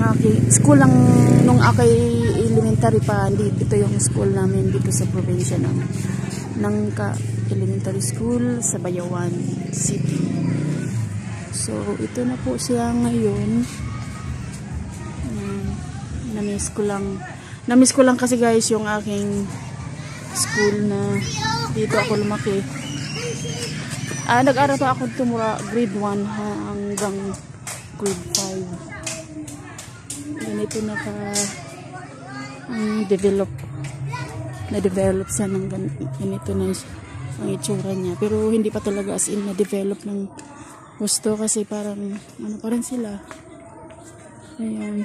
aking school lang nung ako'y elementary pa. Ito yung school namin dito sa probinsya ng elementary school sa Bayawan City. So ito na po siya ngayon. Na-miss ko lang kasi guys yung aking school na dito ako lumaki. Nag-aral pa ako tumura grade 1 hanggang grade 5. Ganito na-develop siya ng ganito na ang itsura niya. Pero hindi pa talaga as in na-develop ng gusto kasi parang ano pa rin sila. Ayan.